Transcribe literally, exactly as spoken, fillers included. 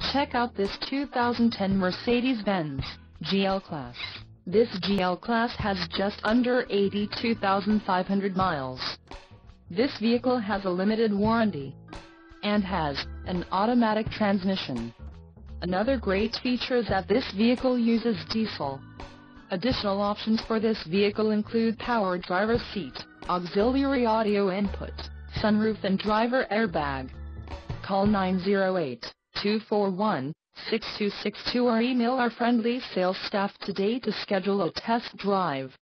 Check out this two thousand ten Mercedes-Benz G L Class. This G L Class has just under eighty-two thousand five hundred miles. This vehicle has a limited warranty and has an automatic transmission. Another great feature is that this vehicle uses diesel. Additional options for this vehicle include power driver's seat, auxiliary audio input, sunroof and driver airbag. Call nine zero eight, two four one, six two six two or email our friendly sales staff today to schedule a test drive.